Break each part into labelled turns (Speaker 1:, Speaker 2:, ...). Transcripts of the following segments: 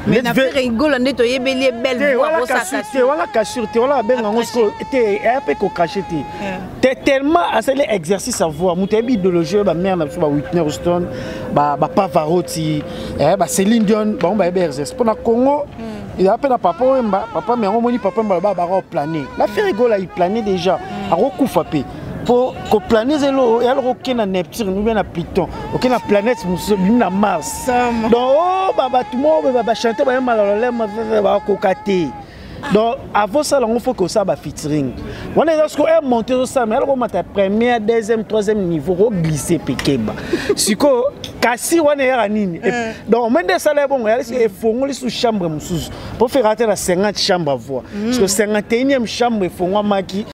Speaker 1: Mais na faire rigolo ndeto yebeli belle voix pour ça.
Speaker 2: Voilà cassure, voilà ben ngosko était un peu ko caché t'es tellement assez l'exercice à voir. Mutebi idéologie ba mère na ba Whitney Houston, ba Pavarotti, ba Céline Dion, ba on ba exercice. Pour na Congo, il appelle à papa mais on moni papa ba planer. La faire rigolo il planait déjà. A recouffer pour que planer zélo et alors aucun na Neptune ou bien na Pluton aucun na planète na Mars donc oh baba tout le monde va chanter ba malolé va kokate donc avant ça il faut que ça va featuring on est lorsque est monté ça mais alors ma première deuxième troisième niveau au glisser pekeba siko kasi on est à nini donc même des salaires bon il faut sous chambre mususu pour faire rater la 50 chambres à voir parce que 51e chambre il faut maki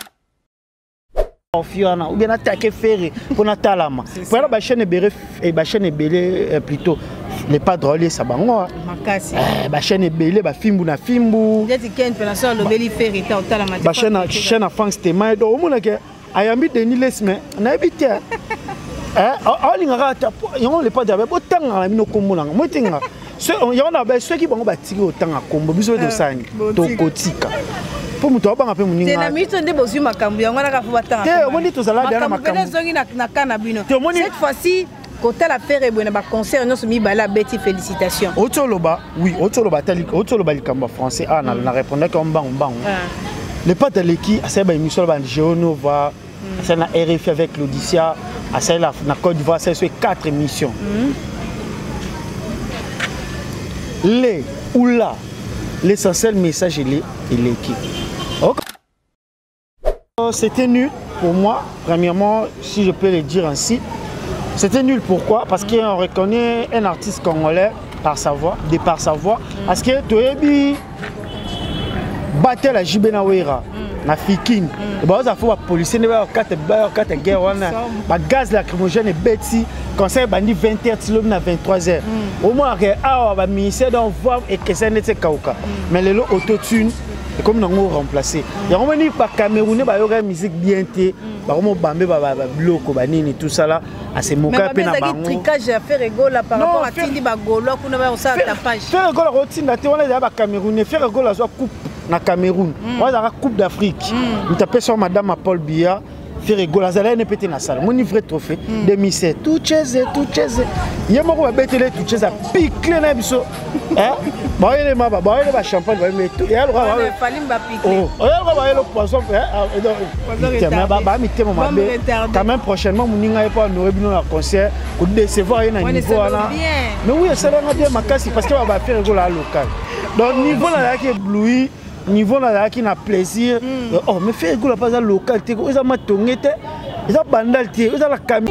Speaker 2: ou bien attaquer ferré pour Natalama. Pour la chaîne belé plutôt les pas drôles ça bango. Ba chaîne belé ba fimbu na fimbu.
Speaker 1: Jeti ken penation le belé ferré ta Natalama.
Speaker 2: Ba chaîne à France témoin do o mona ke ayambi Denis Lesme na habité. Alinga ta yon le pas d'abe botanga na mino komona. Motinga. Ceux qui vont bâtir autant à combo besoin de ça to kotika. Pour nous, on a fait mon. C'est la mission de Bosu Makambu. On a fait battre. On dit tous là derrière Makambu. Cette fois-ci, côté la faire et bon, on a concert. Nous sommes mis la Betty félicitations. Otoloba, oui, Otoloba, Otoloba le Kamba français. Ah, on a répondu qu'on bang bang. Les pas de l'équipe, c'est une émission de Géonova, c'est la RFI avec l'Odyssea, c'est la Côte d'Ivoire, c'est 4 émissions. Les ou là, l'essentiel message est l'équipe. C'était nul pour moi, premièrement, si je peux le dire ainsi. C'était nul pourquoi? Parce qu'on reconnaît un artiste congolais par sa voix, parce que Toyebi battait la Jibena Wera, la Fikin. Il faut que les policiers ne soient pas guerre, le gaz lacrymogène et bêtis, conseil bandi 20h, 23h. Au moins, le ministère d'envoi et que ça n'était pas. Mais les autotunes, comme nous avons remplacé. Il y a un par Camerounais, il y a une musique bien té, il y a un bambé, bloc, tout ça là, à ces mots.
Speaker 1: Mais il y a un tricage à faire rigolo par rapport à Tindi Bagolo, qu'on a ça à tapage.
Speaker 2: Faire rigolo, on a un Camerounais, faire rigolo, la coupe na Cameroun. On a la Coupe d'Afrique. Nous tapons sur Madame Paul Biya. Faire rigolo, la zala n'est pas dans la salle. Mon vrai trophée, 2007. Tout chaise. Il y a beaucoup de bêtes, tout chaise, piqué na biso. Bah il est ma, bah il est ma champagne, mais tout. Il y a le roi.
Speaker 1: Il fallait m'appliquer.
Speaker 2: Oh, il y a le roi, le poisson. Quand même prochainement, mon n'inga est pas nous revenons à concert, pour décevoir un niveau là. Mais oui, ça va bien ma casse parce que on va faire rigolo à local. Donc niveau là qui est ébloui. Niveau là qui n'a plaisir. Oh mais faire rigolo pas à local, ils ont matongé, ils ont bandal, ils ont la caméra.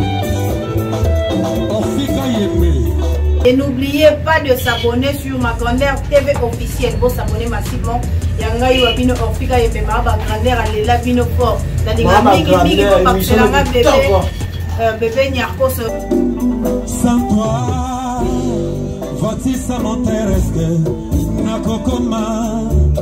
Speaker 1: Et n'oubliez pas de s'abonner sur ma grandeur TV officielle pour s'abonner massivement. Yanga Iwabino Orfika et ma grandeur à l'éla bino fort. La dynamique qui pour passer la main bébé Nyarkos.
Speaker 3: Sans toi, voici ça m'intéresse que Nakokoma.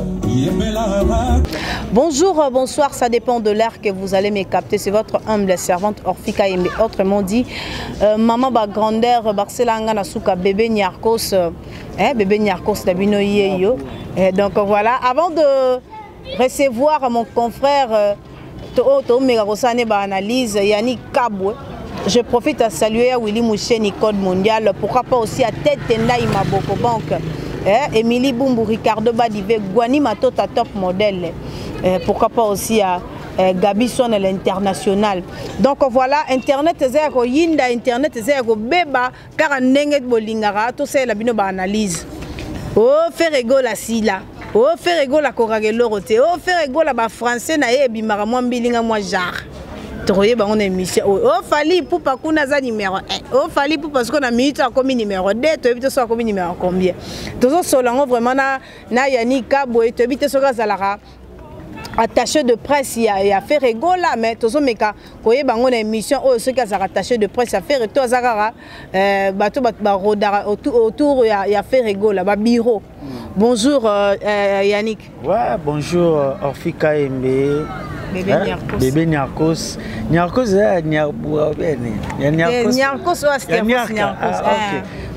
Speaker 1: Bonjour, bonsoir, ça dépend de l'heure que vous allez me capter. C'est votre humble servante Orfika Yembe. Autrement dit, maman ba grandeur, Barcelanga Nasuka, bébé Nyarkos, bébé Nyarkos d'Abino Yeyo. Donc voilà, avant de recevoir mon confrère Toto Megarosane ba analyse, Yannick Kabwe, je profite à saluer Willy Moucheni Code Mondial, pourquoi pas aussi à Tête Tendai Maboko Banque. Émilie Bumbu, Ricardo Badive, Guani Matota Top Model, pourquoi pas aussi à Gabi Son l'international. Donc voilà, Internet est à Yinda, Internet est à Beba, car Nenget Bolingara, tout ça, la binoba analyse. Oh, faire rigolo la sila. Oh, faire rigolo la Koragelo roté. Oh, faire rigolo la français na yebi maramwa bilinga moi jar. Troye ba on émission. Oh, fali pour pas qu'on a za numéro 1. Oh, fali pour parce qu'on a mis ça comme numéro 2, tu évite ça comme numéro combien. Toujours solango vraiment na Yannick Kabwe, tu évite ça zalara. Attaché de presse, il y a fait rigolo mais tout ça mais quand voyez bango une émission oh ceux qui sont attachés de presse à faire tout azara bateau autour il y a fait rigolo ba bureau. Bonjour Yannick.
Speaker 2: Ouais, bonjour Orfika Yembe. Bébé Nyarkos. Nyarkos Nyarkos.
Speaker 1: Nyarkos.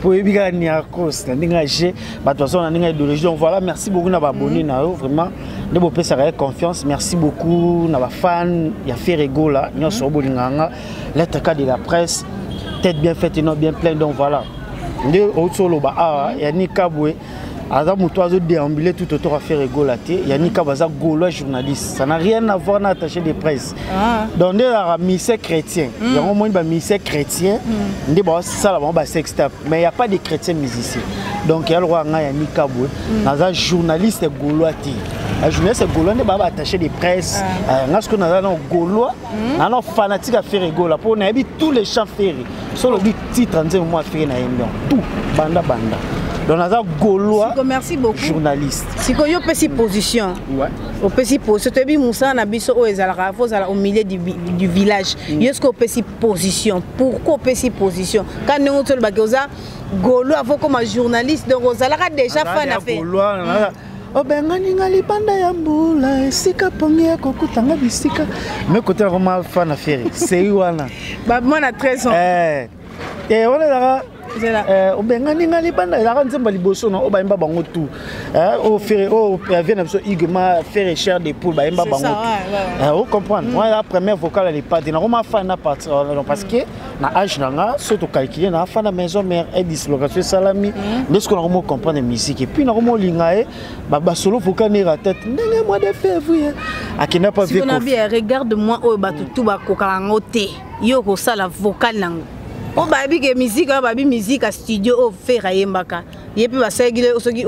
Speaker 2: pour éviter Niarkos, G, idéologie. Donc voilà, merci beaucoup à abonnés, vraiment. De vous faire confiance, merci beaucoup à fans, il y a Ferrego là, il y a Sorbolinganga, lettre cas de la presse, tête bien faite et non bien pleine, donc voilà. Il y a Nikaboué. Adam Moutoiseau déambulé tout autour à faire rigolater. Il y a Nika Baza Gaulois journaliste. Ça n'a rien à voir avec l'attaché de presse. Donc, il y a un ministère chrétien. Il y a un ministère chrétien. Il y a un sextape. Mais il n'y a pas de chrétiens musiciens. Donc, il y a Nika Boué. Il y a un journaliste Gaulois. Un journaliste Gaulois n'est pas attaché de presse. Il y a un Gaulois. Il y a un fanatique à faire rigoler. Pour nous, tous les chants ferrés. Sur le titre, on a fait tout. Banda. Donc, on a Gaulois,
Speaker 1: merci beaucoup.
Speaker 2: Journaliste.
Speaker 1: Si vous avez une position, au milieu du village, il y a une position. Pourquoi une position? Quand nous avons Gaulois, comme un journaliste, donc vous avez déjà fait un affaire.
Speaker 2: Obenganinga libanda ya mbula esika pongi ya kokutanga bisika mais côté vraiment fan affaire c'est wana
Speaker 1: ba moi na 13 ans
Speaker 2: et on est là obenganinga libanda la nzemba liboso na obayemba bango tout au faire au vient na so igma faire cher des poules bayemba bango vous comprenez moi la première vocale elle est pas na roma fan na partir parce que na âge nanga surtout calculer na fan na maison mère et dislocation salami lorsque on roma comprendre musique et puis na roma lingae ba solo vocal na tête ndenge mois de février akina pas vu
Speaker 1: regarde-moi o ba tout ba kokango te yo ko sala vocal nanga on va dire musique, on va dire musique à studio, on fait rayembaka. Et puis on va dire aussi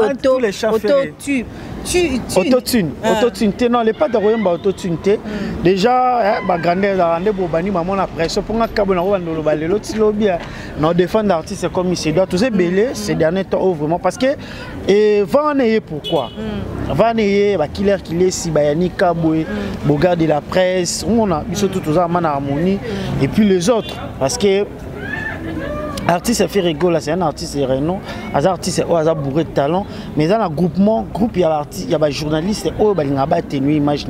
Speaker 2: autotune. Non, les pas de royaume autotune. Déjà, ma grandeur a rendu bobani maman la pression pour un câble dans le balai l'autre lobby. Non défendre l'artiste comme il se doit. Tous ces belés ces derniers temps vraiment parce que et va en ayer pourquoi. Va en ayer bah killer si bayani kaboué, Bogard de la presse, on a surtout tous en harmonie et puis les autres parce que artiste fait rigoler, c'est un artiste renom, un artiste est bourré de talent, mais dans un groupe il y a artiste, il y a des journalistes au image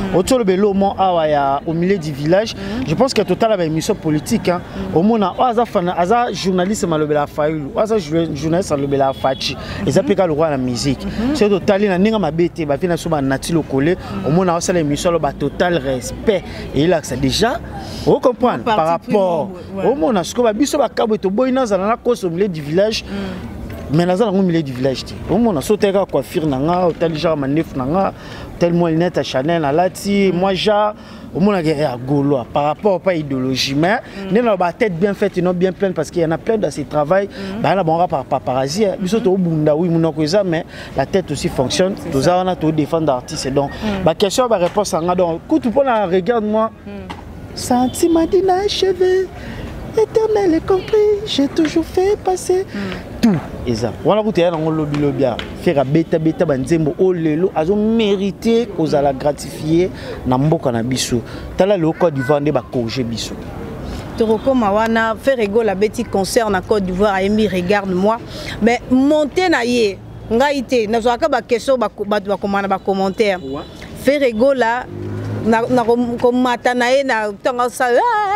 Speaker 2: au milieu du village. Je pense que total a une émission politique au monde a journaliste malobela faulu, journaliste malobela fachi, et ça peut le roi la musique. C'est total na ninga mabete ba fina so ba natilo collé, au monde a une émission le total respect et là ça déjà vous comprenez par rapport au monde a ce que ba biso ba kabo to boy na zana ko au milieu du village. Mais nous avons au milieu du village. On a sauté à coiffure, tel genre manif, tel moins lunette à Chanel, à Lati, moi j'ai au moins à Gaulois par rapport à l'idéologie. Mais nous avons la tête bien faite et non bien pleine parce qu'il y en a plein dans ces travail. Il y a bon par paparazzi. Nous sommes au Bunda, oui, mais la tête aussi fonctionne. Nous avons tout défendre l'artiste. Donc, la question, la réponse, donc, regarde-moi. Sentiment d'inachevé. Éternel est compris, j'ai toujours fait passer tout. Et ça, voilà vous avez dans le lobby faire bêta banzembo au lelo, ils ont mérité aux ala gratifier na mboka na biso. Tala le Côte d'Ivoire ne ba congé biso.
Speaker 1: Toroko Mawana fait rigoler la petit concert en Côte d'Ivoire a émis regarde-moi, mais monter na yé, ngaïté, na zoaka ba question ba commentaire. Fait rigoler na comme matanae na tanga ça.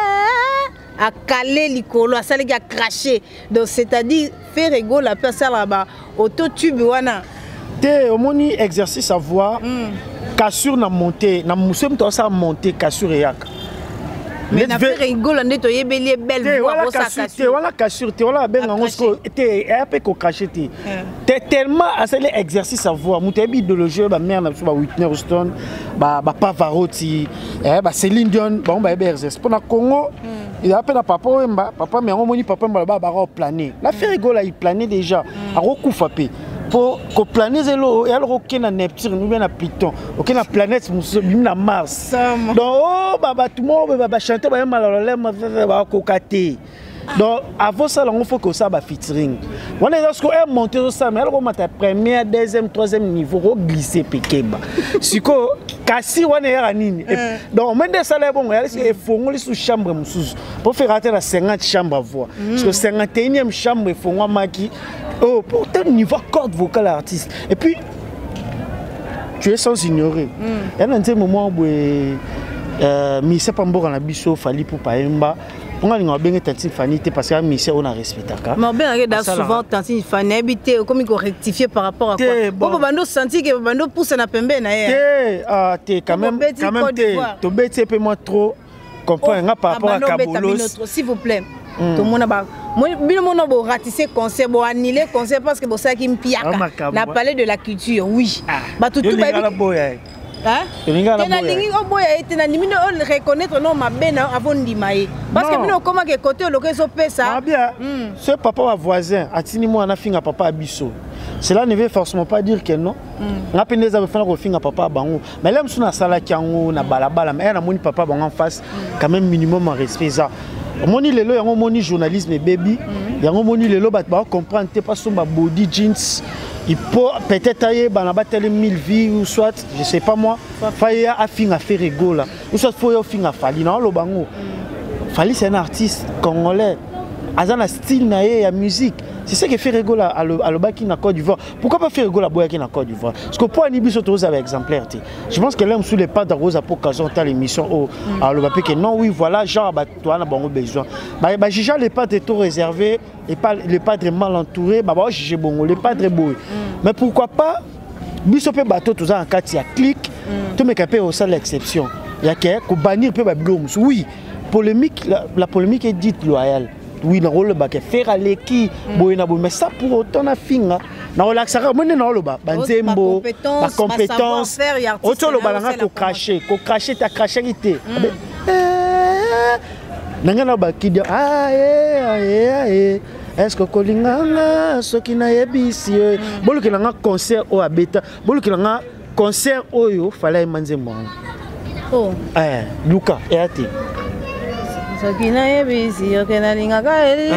Speaker 1: À caler l'icolo, à celle qui a craché. Donc c'est-à-dire faire rigoler la personne là-bas. Autotube wana.
Speaker 2: T'es au moni exercice à voir. Cassure na monter, na moussem toi ça monter cassure et yak.
Speaker 1: Mais na faire rigoler on est toyé belle voix pour ça cassure.
Speaker 2: Voilà cassure, voilà ben on t'es un peu craché t'es tellement à celle exercice à voir. Moutebi idéologie ba mère na ba Whitney Houston, ba Pavarotti, ba Céline Dion, ba on ba exercice. Pour na Congo il appelle à papa mais on moni papa va planer. La faire rigoler il planait déjà à recoufapé. Pour qu'on planise l'eau et alors aucun na Neptune nous bien à Pluton aucun na planète na Mars donc oh baba tout le monde va chanter ba malala va cocater donc avant ça on faut que ça va featuring on est lorsque on monter ça mais alors on mata première deuxième troisième niveau glisser pekeba siko kasi on est à nini donc même des salaires bon il faut sous chambre mususu pour faire atteindre la 50 chambres à voix parce que 51e chambre il faut maki. Oh, pour tel niveau corde vocale artiste. Et puis, tu es sans ignorer. Il y a un moment où Missa Pambo en Abisso, Fali pour Paemba, On a bien Tantine Fanny parce que mission on a respecté ça.
Speaker 1: Mais bien regarde souvent Tantine Fanny habité comme il faut rectifier par rapport à quoi. Bon bando senti que bando pousse na pembe na
Speaker 2: ah t'es quand même to bête peu moins trop comprendre par rapport à Kabolos
Speaker 1: s'il vous plaît. Tout le monde a bien mon bo ratisser concert bo annuler concert parce que bo ça qui me piaka. Na parler de la culture oui. Bah tout ba hein? Reconnaître non ma benne avant d'y parce que nous comment que côté le que ça
Speaker 2: bien ce papa ma voisin atini moi na finga papa abisso cela ne veut forcément pas dire que non na pendeza faire ko finga papa bango mais là msuna sala kiango na balabala mais na moni papa bango en face quand même minimum en respect ça moni lelo yango moni journalisme baby yango moni lelo ba comprendre te pas son body jeans. Il peut peut-être aller dans 1000 vies ou soit, je sais pas moi, il a fait rigoler. Ou soit il faut faire Fali. Non, le bango. Fali c'est un artiste congolais. Il a un style na musique. C'est ça qui fait rigoler à l'Obaki na Côte d'Ivoire. Pourquoi pas faire rigoler à Boyaki na Côte d'Ivoire? Parce que pour Anibi surtout avec exemplaire. Je pense que là sous les pas de Rose pour occasion de l'émission à l'Obaki que non oui voilà genre toi na bango besoin. Bah j'ai les pas de tout réservé et pas les pas très mal entourés. Bah j'ai bon les pas très beaux. Mais pourquoi pas biso pe bateau tout ça en cas il y a clic tout me capé au seul l'exception. Il y a que bannir pe bablom. Oui, polémique la polémique est dite loyale. Oui, na rôle ba ke faire aleki boyena bo mais ça pour autant na finga na relaxera mone na rôle ba banzembo ba compétence auto lo balanga ko cracher ta crachérité nanga na ba kidia est-ce que kolinganga soki na yebisi boluki nanga concert o abeta boluki nanga concert oyo fallait manzembo Luka eati
Speaker 1: Sakina yebisi okena lingaka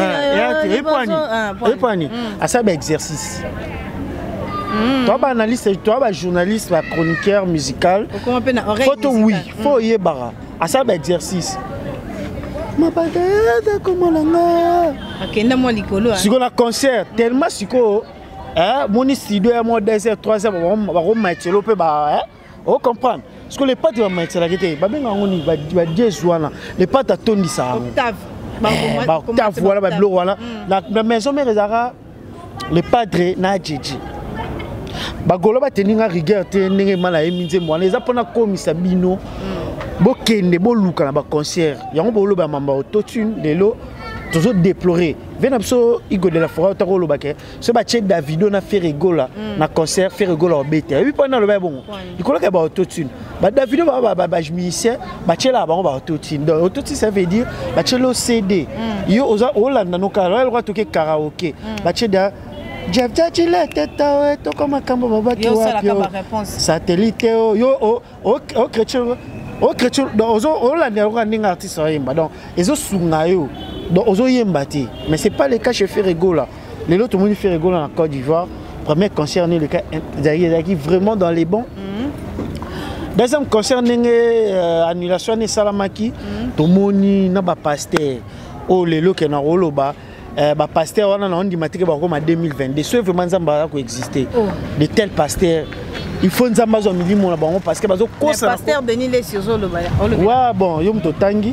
Speaker 2: epani asaba exercice toi ba analyste toi ba journaliste ba chroniqueur musical photo oui faut yebara asaba exercice mabada comme langa
Speaker 1: akenda mo likolo
Speaker 2: siko na concert tellement siko moni studio ya mo 2h 3h ba ko matelo pe ba on comprend parce que les pâtes vont mettre la guette ba benga ngoni ba djezwana les pâtes à tondi ça octave octave voilà ba blo voilà la maison mère ezara les padres na djiji ba golo ba teninga rigueur te ndenge mala eminze mwana eza pona komisa bino bo kende bo luka na ba concert yango bo lo ba mamba autotune lelo toujours déplorer venez absolument Igo de la forêt au lobake ce bâtiment Davido na fait rigola na concert fait rigola au bête et puis pendant le bon il connaît ba autotune ba Davido ba musicien bâtiment là ba autotune donc autotune ça veut dire bâtiment CD yo oza Hollande no karaoke le droit toquer karaoké bâtiment Jabjajile teta to comme kambo babaki wa satellite yo o chrétien donc Hollande on est artiste donc ils ont sungayo donc ozo yembati mais c'est pas le cas chez Ferrego là les autres monde Ferrego en Côte d'Ivoire premier concert le cas qui vraiment dans les bons deuxième concert annulation ni salamaki to moni na ba pasteur o lelo ke na roloba ba pasteur wana na on dit matique ba comme en 2022 c'est vraiment nzamba ko exister de tels pasteurs il faut nzamba zo milimo na bango parce que bazo kosa
Speaker 1: pasteur Denis les Siozo le baya
Speaker 2: ouais bon yom to tangi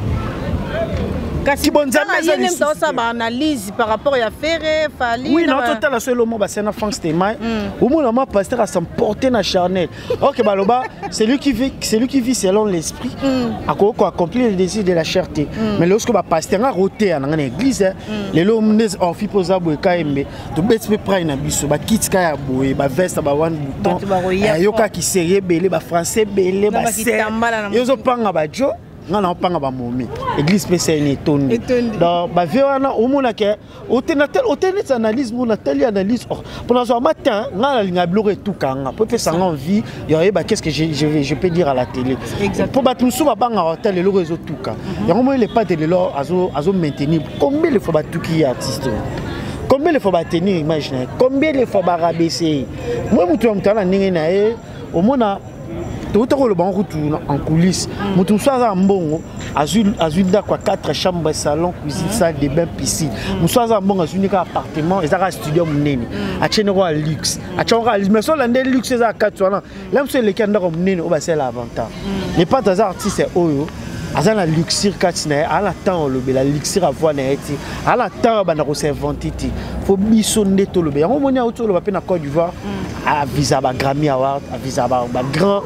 Speaker 1: si bon analyse par rapport à Ferré Fali
Speaker 2: oui non total la seule mot c'est na France Téma au moins le pasteur a s'emporter na charnel OK baloba c'est lui qui vit selon l'esprit à quoi accomplir le désir de la charité mais lorsque ba pasteur a roté dans l'église les hommes on fit poser boy KMB to bet prendre na biso ba kit ka ya boy ba veste ba one bouton yoka ki sérieux belé ba français belé ba ser yozo panga ba jo ngana opanga ba momi église spéciale ni tondi donc ba vewana omona ke otenatel analyse mon atelier analyse pour dans matin ngana linga bloquer tout kanga pour faire ça envie y ba qu'est-ce que je peux dire à la télé pour ba tout ba banga hotel le réseau tout ka y a au moins les pas de l'or azo maintenir combien il faut ba tout qui artiste combien il faut ba tenir imaginer combien il faut ba rabaisser moi mutu mutana ningi na au mona tout le bon retour en coulisses mutu soit mbongo azunda quoi 4 chambres salon cuisine salle de bain piscine musoza mbongo azunika appartement ezaka studio munene achene ko luxe achonga mais so lande luxe za 4 wana là monsieur le kanda ko munene o ba c'est l'avantage les pas des artistes oyo aza na luxure kati na ye ala temps olobela luxure avoir na ye ti ala temps bana kosinvente ti fo biso nde tolobe yango moni auti oloba mpe na Côte d'Ivoire avisa Grammy Award avisa grand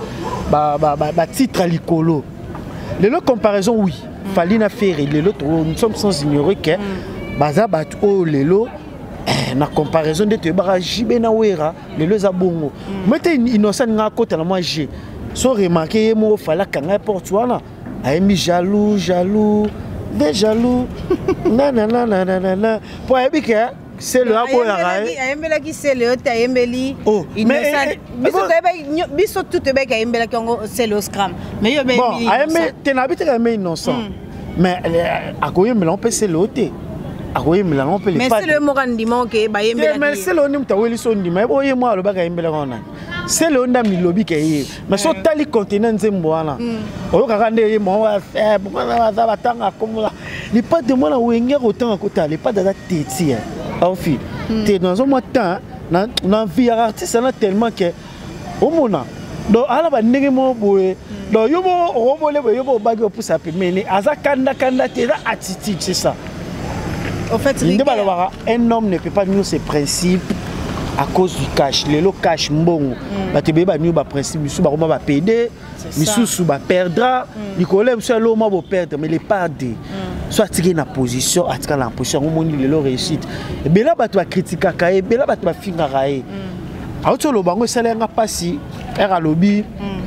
Speaker 2: titre likolo lelo comparaison oui fali na faire lelo nous sommes sans ignorer que baza bat o lelo na comparaison de tebara jibe na wera lelo za bongo mete innocent nga kota na moi j'ai so remarqué mo fala kanga porte wana ayemi jaloux des jaloux nanana pour ebike c'est le abo ya rae
Speaker 1: ayembela ki c'est le ayembeli
Speaker 2: oh
Speaker 1: mais biso tout be ka ayembela ki ngo c'est le scram mais yo be
Speaker 2: bon ayembe tenabite ka me innocent mais akoyembela on peut c'est le té akoyembela on peut les pas
Speaker 1: mais c'est le morandiment que ba yembela
Speaker 2: mais c'est le nim taweli so ndima boye mo alo ba ka yembela kona c'est le onda milobi ke ye mais so tali contenant nzembo wana oyo kaka nde mo wa faire pourquoi ça va tanga comme là les pas de moi na wenger autant côté les pas de la téti en fi t'es dans un temps na vie artiste na tellement que au mona donc ala ba ndenge mo boye donc yo mo robole yo mo bagi pour ça mais aza kanda te la attitude c'est ça
Speaker 1: en fait
Speaker 2: un homme ne peut pas nier ses principes à cause du cash le cash mbongo batebe ba nier ba principe misu ba koma ba pede misu ba perdra nicolas misu lo mo ba perdre mais les perdre soit tiré na position atika na position moni lelo réussite et là bato ba critiquer ka et là bato ba finga raé auto lo bango salenga pasi era lobby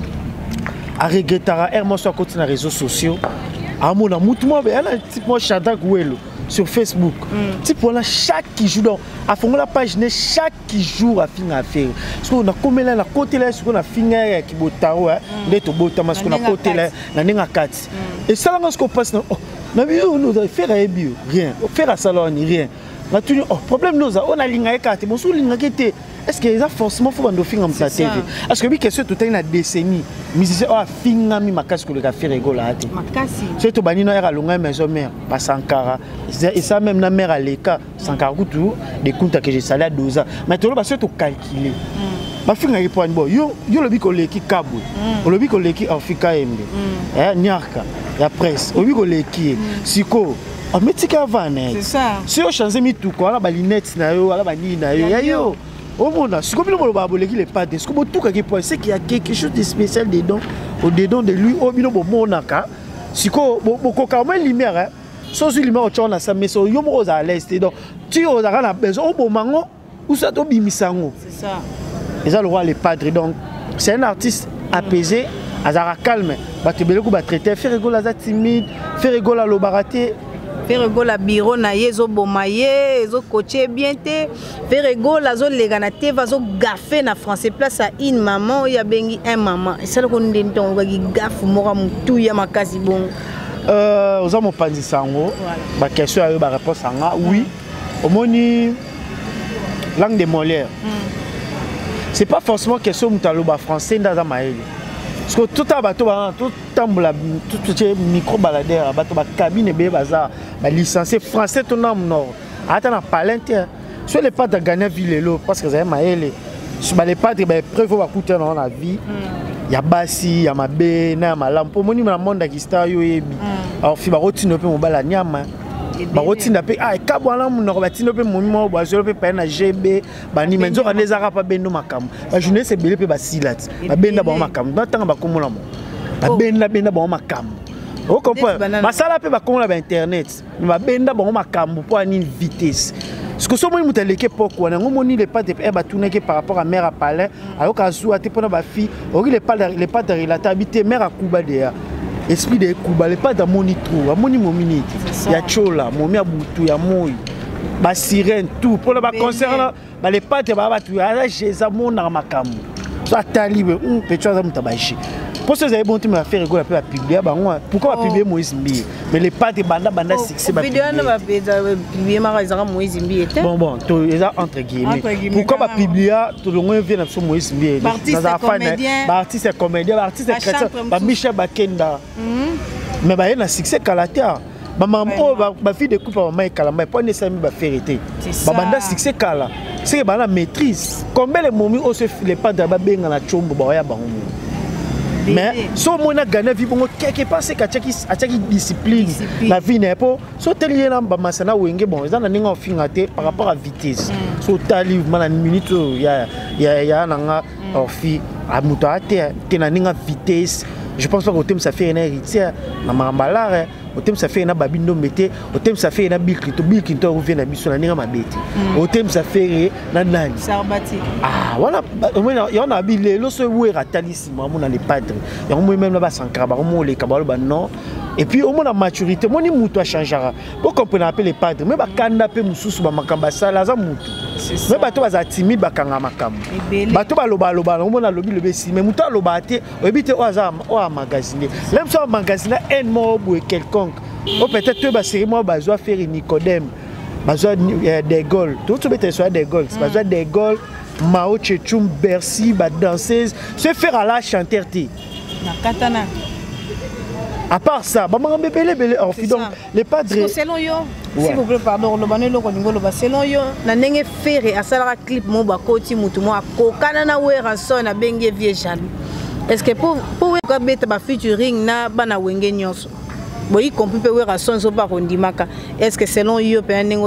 Speaker 2: a regrettera er mo so côté na réseaux sociaux amona mutumo be ala type mo Shadrack Welo sur Facebook type on a chaque jour donc à fond la page chaque jour à finir à faire parce qu'on a comme là la côté là ce qu'on a fini qui botao de to bota parce qu'on a côté là na ninga 4 et ça là ce qu'on passe na bio nous faire bio rien faire à salon rien na tout problème nous on a linga 4 bon sous linga qui est-ce que ça forcément faut bando finga la TV parce que oui question tout une décennie musicien a finga mi makasi ko le faire rigolo ate
Speaker 1: makasi
Speaker 2: c'est to banino era longa maison mère pas Sankara et ça même na mère à l'écart Sankara tout des comptes que j'ai salé à 12 ans mais to lo ba c'est to calculer ba finga yi point bo yo le bi ko leki kabwe le bi ko leki Africa MB nyarka la presse le bi ko leki siko metika vanet
Speaker 1: c'est ça
Speaker 2: si on change mi tout quoi la balinette na yo la bani na yo yo au monde, ce que nous avons dit, les pas de ce que tout point, c'est qu'il y a quelque chose de spécial dedans, au-dedans de lui, au milieu de mon naka. Si qu'on quand même lumière, sans lumière, on a ça, mais sur yom rose à l'est, donc tu as la besoin au bon mango ou ça doit bimisango. C'est ça. Et ça le roi les padres, donc c'est un artiste apaisé, azara calme, batebeleko ba traiter, faire rigoler la timide, faire rigoler le baraté.
Speaker 1: Faire rigoler la bureau na yezo bomaye, ezo coacher bien te, faire rigoler la zone léganate, vazo gaffer na français place à une maman, ya bengi un maman. Et ça le qu'on denton wagi gaff mora mutu ya makasi bon.
Speaker 2: Aux hommes panzi sango, ba question a eu ba réponse anga oui. Au moni langue de Molière. C'est pas forcément question mutalo ba français ndaza maeli. Parce que tout à bateau, tout tambola, tout micro baladeur, bateau, cabine bé bazar, licencié français tout nom nord. Attends, palente. Sur les pas de gagner ville parce que ça maël. Sur les pas de prévu va coûter dans la vie. Il y a Bassi, il y a ma bé, na ma lampe. Moni ma monde qui sta yo yebi. Alors fi ba rotine pe mo bala nyama. Ba rotine pe ah kabwana mo nord batine pe mo mo ba zo pe pa na GB ba ni menzo ka nezaka pa bendo makam. Ba journée c'est belé pe ba silat. Ba benda ba makam. Na tanga ba komola mo. Ba benda ba makam. Vous comprenez? Ba sala pe ba komola ba internet. Ba benda ba makam pour une vitesse. Ce que somo mutaleke poko na ngomoni les pas de ba tourner par rapport à mère à palais alors ka zo ate pona ba fille, ori les pas de relater habiter mère à Kuba de esprit de Kuba les pas dans monitro, à moni mominite. Ya chola, momi abutu ya moi. Ba sirène tout pour ba concert ba les pas de ba tu ala jésus mona makam. So atalibe petit chose mutabashi. Pour ça, vous avez bon temps à faire rigoler un peu à publier. Pourquoi publier Moïse Mbi? Mais les pas de banda succès.
Speaker 1: Vidéo va publier Moïse Mbi.
Speaker 2: Bon, entre guillemets. Pourquoi publier tout le monde vient sur Moïse Mbi? Artiste comédien, artiste chrétien, Michel Bakenda. Mais il y a un succès calateur. Maman, ma fille de coupe à maman et calama, pas nécessairement ma vérité. Banda succès cala. C'est que la maîtrise. Combien les momies aussi les pas de la benga la chombo, bah ya bango. mais si on a gagné vie bon quelque part c'est qu'à chaque discipline la vie n'est pas so telier na ba masana wenge bon ça na ninga ofingate par rapport à vitesse so tali mana minute ya nanga orfi a mutate te na ninga vitesse. Je pense pas qu'au thème ça fait un héritier na mambalare au thème ça fait un babindo mété au thème ça fait un bilkito revient na biso na ninga mabeti au thème ça fait na nani
Speaker 1: Sarbati
Speaker 2: voilà il y en a bilé lo so wera talissimo mon les padres il y a même là ba sankara ba mo le kabalo ba non et puis au moins la maturité moni mutu a changera pour comprendre appeler les padres mais ba kanda pe mususu ba makamba sala za mutu mais bato baza timide bakanga makambo bato baloba au moins na lobi le besi mais mutu aloba te obite oza o magazine même ça magazine un mot ou quelconque ou peut-être ba série moi bazo faire Nicodème bazo des Gaulle tout bete soit des Gaulle bazo des Gaulle Mao Tse-tung Bercy ba danseuse se faire à la chanteur ti
Speaker 1: na katana.
Speaker 2: À part ça, les padres.
Speaker 1: Selon yo, s'il vous plaît, pardon, selon yo, na nenge faire à salara clip mo ba koti mutu mo akokana na wera so na benge vie jaloux. Est-ce que pour ka beta ba featuring na bana wenge nyonso. Boyi compris pe wera so so ba kondimaka. Est-ce que selon yo pe nenge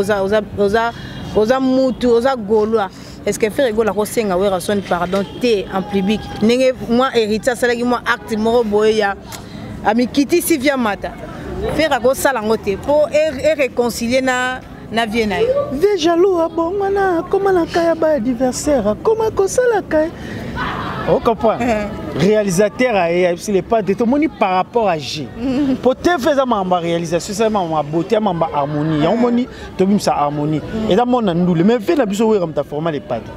Speaker 1: oza mutu oza golwa. Est-ce que faire gola ko senga wera so pardon té en public. Nenge moi héritier salaki moi acte mo boya. Ami kiti si via mata faire à ça la ngote pour réconcilier na vie na yo
Speaker 2: vie jaloux a bon mana comment la kaya ba adversaire comment ko ça la kaya on comprend réalisateur a aussi les pas de tout monde par rapport à G pour te faire ma réalisation c'est ma beauté ma harmonie on moni to bim sa harmonie et dans mon ndule mais fait na biso we ramta format les pas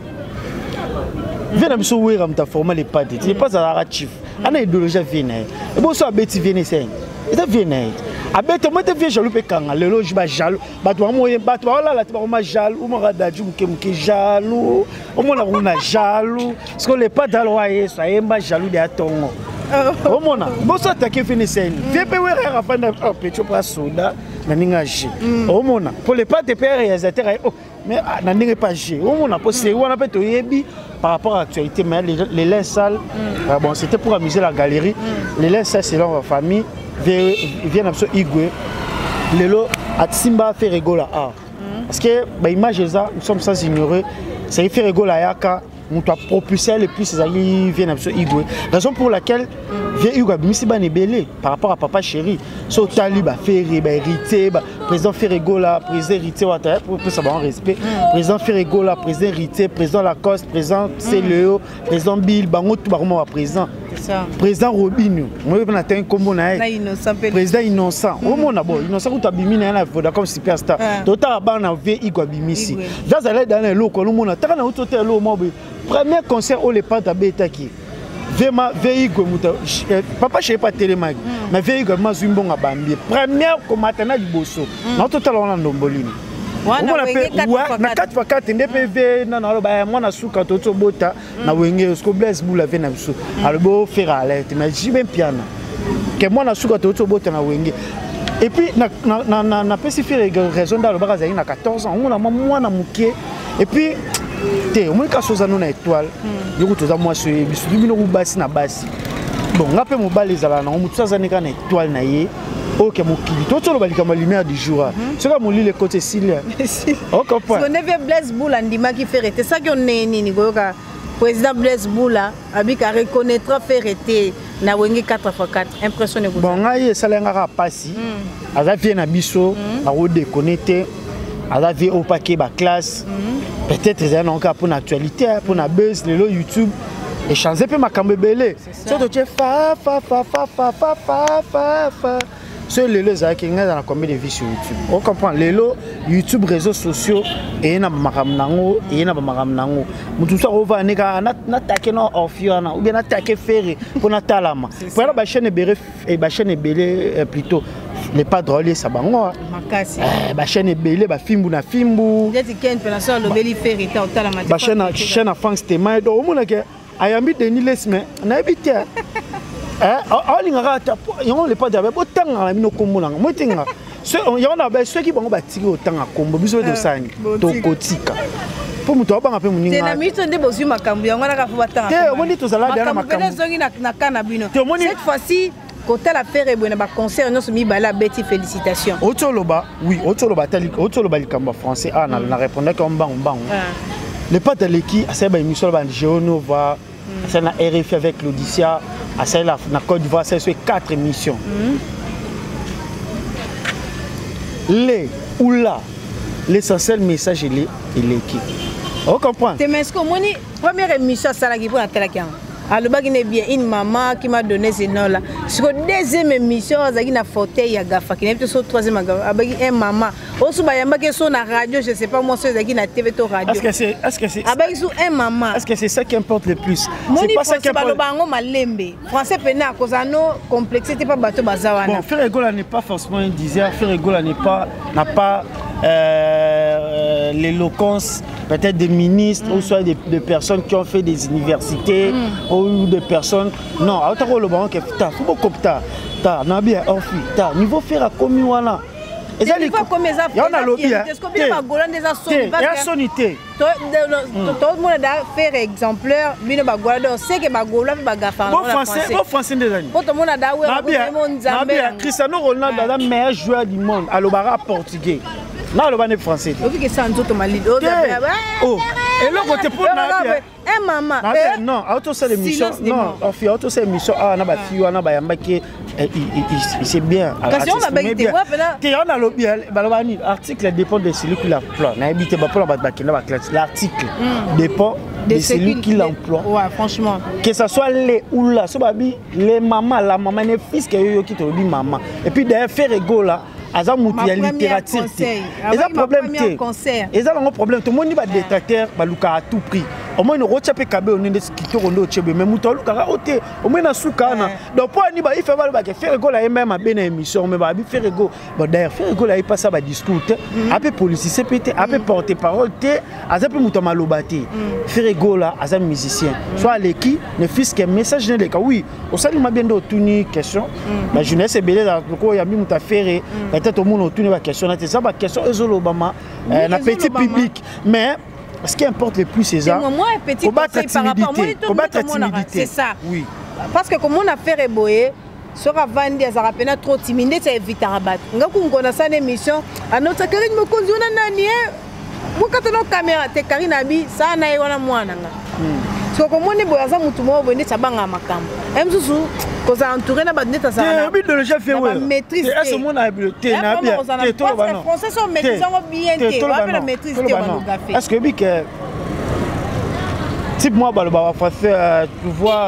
Speaker 2: vie na biso we ramta format les pas c'est pas à la chief ana idéologie vienne et bon so abeti vienne c'est ça vienne abeti moi te vie jaloux pe kanga lelo je ba jaloux bato moyen bato la la ba ma jaloux ou ma daju muke jaloux au mona una jaloux parce que les pas dalwaye ça yemba jaloux de atongo au mona bon so attaquer vienne c'est vie pe we rafanda pecho pra soda na ninga G au mona pour les pas de père réalisateur mais na ninga pas G au mona pour c'est on appelle to yebi par rapport à l'actualité, mais les linges sales, bon, c'était pour amuser la galerie. Les linges sales, c'est leur famille, viennent absolument Igwe. Les lots, à Tsimba, fait rigoler à parce que l'image, nous sommes sans ignorer, ça fait rigoler à Yaka, nous avons propulsé les plus, ils viennent absolument Igwe. Raison pour laquelle, vient Igwe, Missy Banébélé, par rapport à Papa Chéri, so Talib, Ferry, hérité, président Ferregola, président hérité, pour savoir en respect, président Ferregola, président hérité, président Lacoste, président Célio, président Bill, Bango, tout le président. Président Robinho, moi je n'ai pas comme président innocent. Au monde d'abord, innocent tu as bimine na voda comme superstar. Tota ba na vie Igwe bimisi. Dans aller dans le local, le monde ta na hôtel lo mo premier concert au les pas d'abeta qui. Vraiment Igwe muta papa je sais pas télémag. Mais Igwe mazumbonga bambi. Première komatana liboso. Na total on ndombolini. Na 4x4 ndepv na loba mwana suka toto bota na wenge sko bless bula vena biso albo faire alerte mais jibe piano que mwana suka toto bota na wenge et puis na spécifier raison dans le bagaza na 14 ans on a mwana muke et puis te on ka soza na étoile yoko toza moi so biso bino basi na basi bon ngape mobali zala na mutu zanika na étoile na ye. Ok, mon kili. Toi, tu as la lumière du jour. C'est comme mon lit le côté Syria. On comprend.
Speaker 1: Si on avait Blaise Boula, qui fait arrêter. C'est ça qu'on est ni président Blaise Boula, avec à reconnaître faire arrêter na wenge 4x4. Impressionné.
Speaker 2: Bon, ça l'a passé. Ada vient à Bisso, à redéconnecter. Ada vient au paquet ba classe. Peut-être c'est un encore pour l'actualité, pour la buzz, le YouTube. Et changer peu ma cambébélé. C'est de tu fa. Ceux les qui sont dans combien de vues sur YouTube. On comprend les YouTube réseaux sociaux et na makamnango et na makamnango. Mutu ça ova neka na take no ofiana ou bien na take ferry pour na talama. Pour la chaîne belé et ba chaîne belé plutôt les pas drôles ça bango.
Speaker 1: Makasi.
Speaker 2: Ba chaîne belé ba fimbu na fimbu.
Speaker 1: J'ai dit qu'une personne le belé ferry ta talama.
Speaker 2: Ba chaîne France témoin do o mona ke ayambi Denis Lesme na habité. On les pas d'abord autant à la commun moi tinga ceux qui vont bâtir autant à combo besoin de ça to kotika Pour muto ba ngape muninga.
Speaker 1: C'est la mission de bosu makambu yango na ka fu batanga.
Speaker 2: On dit tous là derrière makambu.
Speaker 1: Cette fois-ci côté la faire et bon ba concert nous mi bala beti félicitations.
Speaker 2: Otoloba, oui, Otoloba tali, Otoloba likamba français ah na répondait comme bang. Le pas de l'équipe, c'est ba émission ba Géonova, c'est na RFI avec l'Odyssea, c'est la na Côte d'Ivoire, c'est 4 émissions. Les ou là, l'essentiel message est l'équipe. On comprend.
Speaker 1: C'est mais ce que moni première émission ça la qui pour la télé. Alors bagine bien une maman qui m'a donné ce nom là. Sur deuxième émission azaki na fauteuil ya gafa qui n'est plus sur troisième abagi un maman. Osu ba yamba ke so na radio, je sais pas moi sur azaki na TV to radio.
Speaker 2: Est-ce que c'est
Speaker 1: abagi sur un maman.
Speaker 2: Est-ce que c'est ça qui importe le plus?
Speaker 1: C'est pas ça qui importe. Bango malembe. Français pena kozano complexité pas bateau bazawana.
Speaker 2: Bon, faire égola n'est pas forcément un diseur, faire égola n'a pas l'éloquence peut-être des ministres ou soit des personnes qui ont fait des universités ou des personnes non à le banc que faut beaucoup ta na bien orfi ta niveau faire à commis wana et ça les comme ça il y en a lobby est-ce que bien ba golan des sonité tout le monde a faire exemplaire bino ba golan c'est que ba golan ba gafa bon français des années
Speaker 1: tout le monde a da
Speaker 2: ouais Cristiano Ronaldo est le meilleur joueur du monde à l'obara portugais. Non, le ban est français.
Speaker 1: Vous que ça nous malide.
Speaker 2: Oh, et le côté pour
Speaker 1: un maman.
Speaker 2: Non, auto c'est l'émission. Non, on fait auto c'est l'émission. Ah, na ba fille, na ba yamba qui il c'est bien.
Speaker 1: Parce qu'on va bailler ouais là.
Speaker 2: Tu on a le bien, balabani l'article dépend de celui qui l'emploie. Na habité ba pour la ba qui na ba classe. L'article dépend de celui qui l'emploie.
Speaker 1: Ouais, franchement.
Speaker 2: Que ça soit les ou là, so babi les mamans, la maman les fils qui te dit maman. Et puis derrière faire ego là. Aza mutu ya littérature. Et ça problème et ça le problème tout le monde va détracteur baluka à tout prix. Au moins ne rechape kabe on est skito rondo chebe mais mutu luka oté au moins na sukana. Donc pour ni ba il fait mal ba faire ego la même ben émission mais ba bi faire ego. Bon d'ailleurs faire ego la il passe ba discuter, après politicien pété, après porter parole té, aza pe mutu malobati. Faire ego là aza musicien. Soit l'équipe ne fils que message ne le ka oui, au sali ma bien do tuni question. La jeunesse est belé dans ko ya mi mutu faire peut-être au monde autour de la question, c'est ça la question Obama, la petite public, mais ce qui importe le plus c'est ça.
Speaker 1: Moi petit conseil par rapport à moi c'est ça. Oui. Parce que comme on a fait reboyer sur Avandi ça rappelle trop timide ça évite à rabattre. Ngaku ngona ça émission à notre Karine me konzi ona nani moi quand on caméra te Karine abi ça na yona mwana nga. So comme on est boyaza mutu mo bonne ça banga makambo. Emsusu ko za entouré na badne ta ça.
Speaker 2: Mais de le chef fait ouais.
Speaker 1: Maîtrise.
Speaker 2: Est-ce mon habilité na bien.
Speaker 1: Tout le monde. Français sont maîtrisés bien té. On appelle la maîtrise té on
Speaker 2: est-ce que bi que type moi baloba français tu vois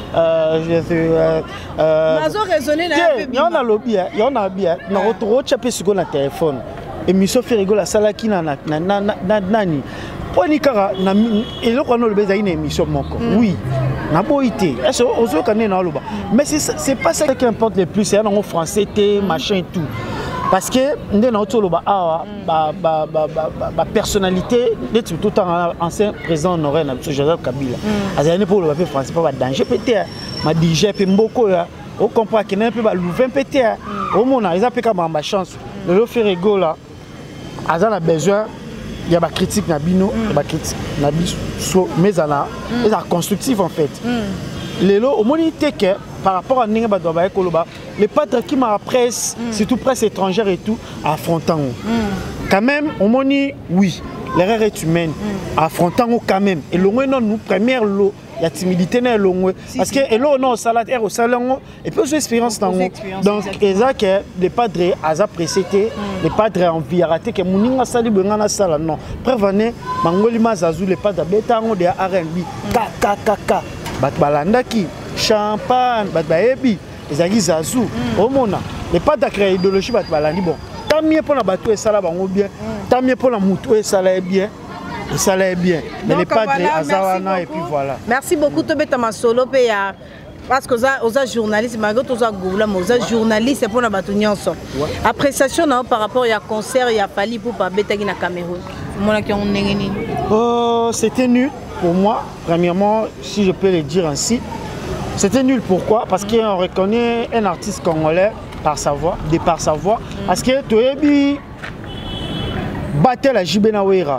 Speaker 1: Mazo raisonner na peu bien.
Speaker 2: Il y en a lobby, il y en a bien. Na retro chapé sur le téléphone. Émission fait rigoler la sala qui na nani. Ponikara na et le qu'on a le besoin d'une émission moko. Oui. Na boité. Est-ce on se connaît na loba. Mais c'est pas ça qui importe le plus, c'est en français té machin et tout. Parce que ndé na auto loba ba personnalité d'être tout temps ancien président honoraire na Joseph Kabila. Azane pour le français pas danger peut-être. Ma DJ pe mboko ya. On comprend que n'a peu ba louvain peut-être. Au mona ils appellent comme ma chance. Le faire ego là. Azana besoin il y a des critiques nabino, il y a des critiques nabiso, mais ça c'est constructif en fait. Les lots au monité que par rapport à Ninga Badoba Koloba, les patrons qui m'a presse, surtout presse étrangère et tout, affrontant. Quand même, au moni, oui, l'erreur est humaine, affrontant quand même. Et le moins non nous première lot. Il y a timidité dans le parce que là non salade au salon et puis j'ai expérience dans donc ça que les padres aza précédé les padres en viaraté que muninga sali bengana sala non prévenez mangoli mazazu les padres betango de R&B ka bat balanda ki champagne bat baebi ezaki zazu au mona les padres créer idéologie bat balandi bon tant mieux pour la bateau et sala bango bien tant mieux pour la mutu et sala bien. Et ça l'est bien. Mais les padres à Zawana et puis voilà.
Speaker 1: Merci beaucoup Tobeta Masolo parce que aux journalistes malgré tout ça goula mais aux journalistes pour la batunyonso. Appréciation par rapport à concert il a fallu pour pas beta na Cameroun. Moi qui on ngeni.
Speaker 2: C'était nul pour moi. Premièrement, si je peux le dire ainsi, c'était nul pourquoi? Parce qu'on reconnaît un artiste congolais par sa voix, de par sa voix parce que Toyebi battait la Jibena Wera.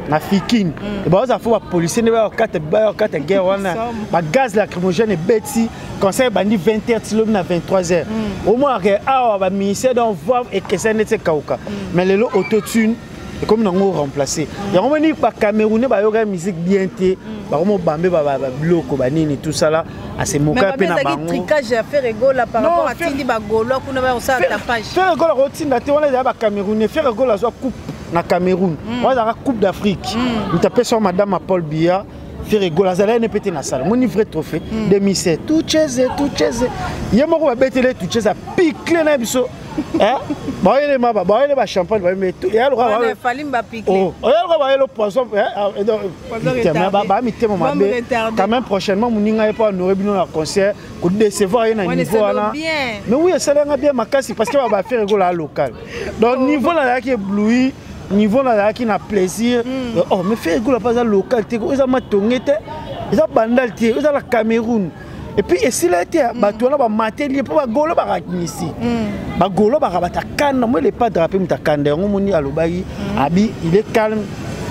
Speaker 2: na fikine baza fo ba policier ne ba kata guerre wana ba gaz lacrymogène beti conseil bandi 20h tilom na 23h au moins que awa ba ministère donc voir et que ça n'était kauka mais le autotune et comme nango remplacer ya on ni ba Camerounais ba yoga musique bien té ba comme bambe ba bloco ba nini tout ça là à ces moka pe na bango
Speaker 1: tricage à faire rigolo par rapport à tindi ba golo kuna ba ça tapage
Speaker 2: faire rigolo routine na té on est ba Camerounais faire rigolo zo coupe na Cameroun on a la coupe d'Afrique nous tapé sur madame Paul Biya faire rigolo azala ne pété na salle mon vrai trophée 2007 tout cheze yemo ko betele tout cheze piquer na biso hein ba ele ba champagne ba mais tout ya
Speaker 1: on a fallu ba piquer
Speaker 2: oh ya ba le poisson ba mi temo mabe quand même prochainement moninga pas honorer bino na concert ko décevoir na niveau là mais oui ça là bien makasi parce que ba faire rigolo à local donc niveau là qui ébloui niveau là qui n'a plaisir oh mais faire rigolo pas à local te ko za matongete za bandal te za la Cameroun et puis et s'il était bato na ba matelier pour ba golo ba rakisi ba golo ba rabata kana moi les pas draper mutakanda ngomoni alobaki abi il est calme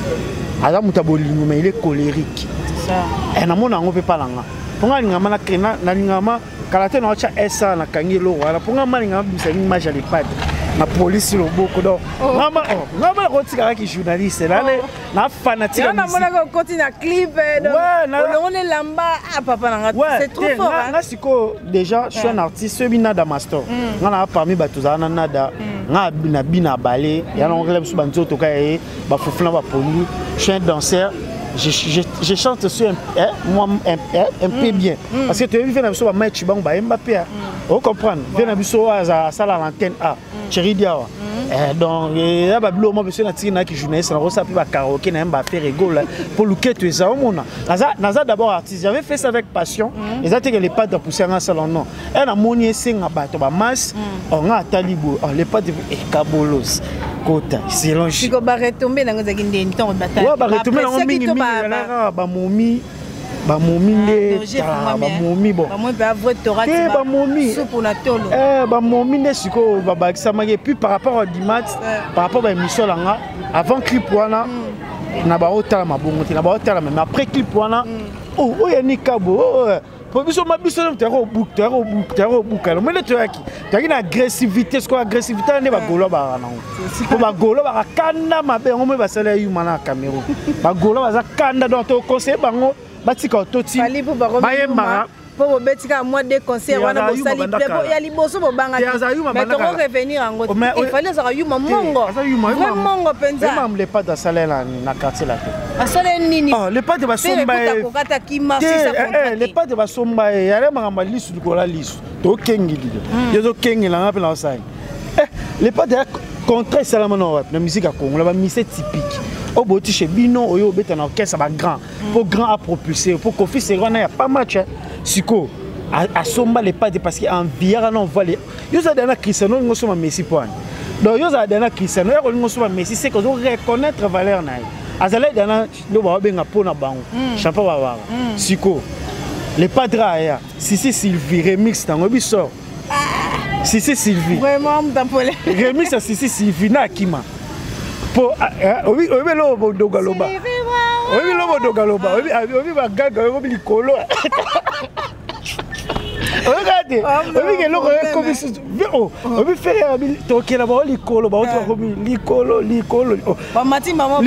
Speaker 2: ala mutabolino mais il est colérique
Speaker 1: c'est ça
Speaker 2: et na mona ngo pe palanga ponga ngama na kena na ngama kalate na cha esa na kangelo wala ponga mali ngama bisa ni image les pas na police lo boko do ngama ko tika ki journaliste là na fanatique
Speaker 1: na mona ko continue na clip on est lamba papa na c'est trop fort
Speaker 2: nga siko déjà je suis un artiste bina da master ngana parmi batuzana nada nga bina balé ya na ngela biso banzo to ka e ba fufuna ba pondu je suis un danseur je chante sur moi un peu bien parce que tu as vu faire un match bon ba Mbappé on comprend faire un ça la l'antenne A Chéri Diawa donc là ba blo mo besoin na tina ki journaliste na rosa ba karaoké na mba faire rigolo pour luquer tu ça mona naza d'abord artiste j'avais fait ça avec passion et ça que les pas de pousser en salon non et na moni singa bato ba masse on a talibo les pas de kabolos kota c'est long
Speaker 1: si ko ba retomber na ngozaki ndeni ton bataille
Speaker 2: ba retomber na mingi ba momi ba momi ne ba momi bon
Speaker 1: ba momi ba vrai torati
Speaker 2: ba momi
Speaker 1: pour la tolo
Speaker 2: ba momi ne siko ba bakisa magi puis par rapport au dimanche par rapport à émission langa avant clip wana na ba otala mabongo na ba otala mais après clip wana oh ya ni kabo pour biso mabiso tero bukala mais le toyaki taki na agressivité ce quoi agressivité ne ba golo ba na pour ba golo ba kanda mabe ngome ba sala yuma na Cameroun ba golo ba za kanda donc to conseil bango batika toti bayemba
Speaker 1: pour betika moi des concerts wana bosali plebo ya liboso bobanga mais comment revenir en gros il fallait ça yuma mongo penza
Speaker 2: même les pas de salaire na quartier là
Speaker 1: asale nini
Speaker 2: oh les pas de basomba
Speaker 1: kokata kima ça
Speaker 2: les pas de basomba ya le mangamba lisu dikola lisu to kengi dido yezo kengi la ngapela osai les pas de contraire salamano na musique à Congo la musique typique au boti chez bino oyo beta na orchestre ba grand pour grand à propulser pour Kofi Serona ya pas match siko à somba les pas parce qu'en viara non voit les yo za dana Cristiano ngoso ma Messi point donc yo za dana Cristiano ya ngoso ma Messi c'est que on reconnaître valeur na azala dana lo ba benga pona bango champa ba siko les padra ya Sissi Sylvie remix tango biso Sissi Sylvie
Speaker 1: vraiment m'tampolé
Speaker 2: remix à Sissi Sylvie na Kima pour obi lo dogaloba obi lo dogaloba obi ba gaga obi likolo regardez obi ke lo ko obi faire to ke la ba likolo ba oto ko likolo
Speaker 1: ba mati mama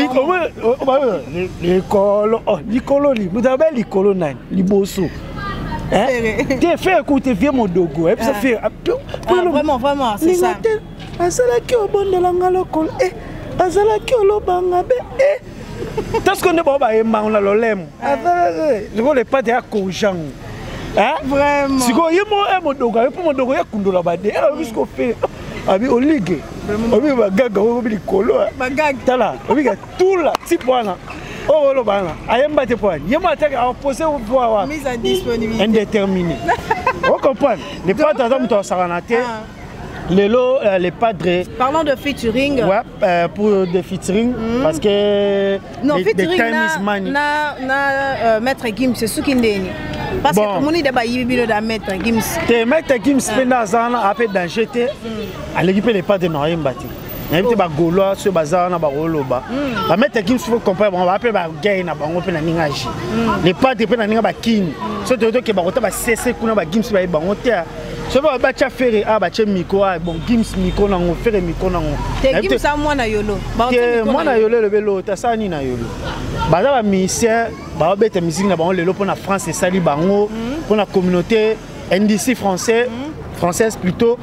Speaker 2: likolo li mutabe likolo nani liboso t'es fait écouter vieux mon dogo et puis ça fait
Speaker 1: vraiment c'est ça
Speaker 2: asala ki obondela ngalo kol azala ki olobanga be parce qu'on ne peut pas aimer on a le lème je vois les pas de akojang hein
Speaker 1: vraiment
Speaker 2: si ko yemo dogo pour mon dogo ya kundola bade jusqu'au fait abi oligue obi ba gaga obi likolo
Speaker 1: ba gaga
Speaker 2: tala obi ga tout là ti point oh lo bana ayemba te point yemo attaque à poser au pouvoir
Speaker 1: mise à disponibilité
Speaker 2: indéterminé on comprend les pas d'adam to saranate les padres.
Speaker 1: Parlons de featuring.
Speaker 2: Ouais, pour des featuring parce que
Speaker 1: non, featuring na Maître Gims c'est ce qui ndeni. Parce que tout le monde débat yibilo da Maître Gims.
Speaker 2: Te Maître Gims pena zana après danger te. À l'équipe les padres non yembati. n'habite ba Gaulois sur bazar na ba Roloba ba mettre Gims faut comprendre on va appeler ba gay na bango pe na ningaji les padres pe na ninga ba king so to que ba kota ba cesse kuna ba Gims ba bango te so ba cha faire ba che miko bon Gims miko na ngo faire miko na ngo
Speaker 1: te Gims sa mwana yolo
Speaker 2: ba mwana yolo le belo ta sa ni na yolo ba za ba misère ba bete musique na bango lelo pour na France et sali bango pour la communauté NDC française plutôt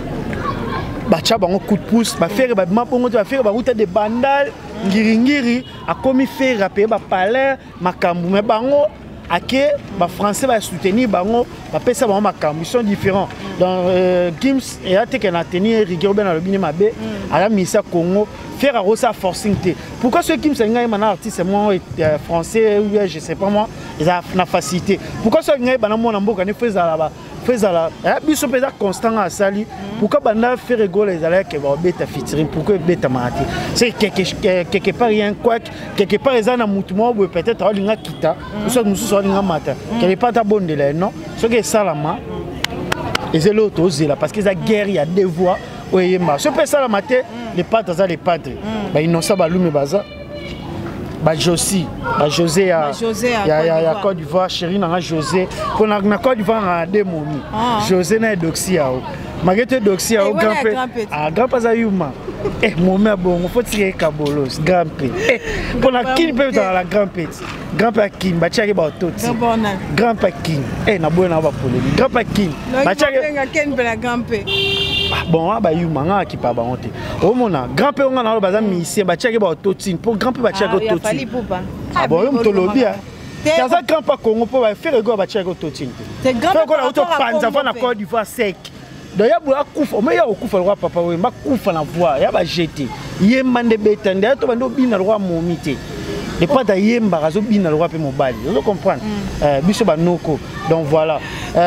Speaker 2: bacha bango coup de pouce ba faire ba mabongo ba faire ba route de bandal ngiri a commis faire rapper ba palais makambu mais bango ake ba français ba soutenir bango ba pesa bango makambu ils sont différents dans Gims et a te que na tenir rigueur ben na lobine mabe ala misa Congo faire rosa forcing te pourquoi ce Gims ngai mana artiste moi français ou je sais pas moi ils a na facilité pourquoi ce ngai bana mona mboka ne faisait là-bas faisala biso pesa constant à sali pourquoi banda faire rigoler les allez que va beta featuring pourquoi beta mati c'est quelque part rien quoi quelque part ils na mutumo peut-être alinga kita so mususu alinga mata quelque part ta bonne de là non ce que salama et c'est l'autre aussi là parce que ça guerre il y a deux voix oyemba ce pesa la maté les pattes ça les padres ba innocent ba lume baza ba Josi ba José à Côte d'Ivoire chérie na José pour na Côte d'Ivoire na demomi José na doxia o magete doxia o grand pas ayuma moment bon faut tirer kabolos grand p pour na kin peut dans la grand petit grand pa kin ba tirer ba toti grand pa kin na bona ba polémique grand pa kin ba tirer
Speaker 1: ken la grand p
Speaker 2: bon ba yuma nga ki pa ba honte o mona grand p nga na ba za misien ba tirer ba toti pour grand p ba tirer toti ah bon yo mtolobi a ça grand pa Congo pour faire go ba tirer toti
Speaker 1: c'est grand pa
Speaker 2: auto panza fa na Côte d'Ivoire sec donc ya bula kufa mais ya okufa le roi papa we ma kufa na voix ya ba jeter yemba nde betande to bando bina le roi momité et pas da yemba razo bina le roi pe mobali vous comprendre biso ba noko donc voilà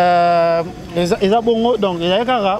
Speaker 2: les abongo donc il y a kara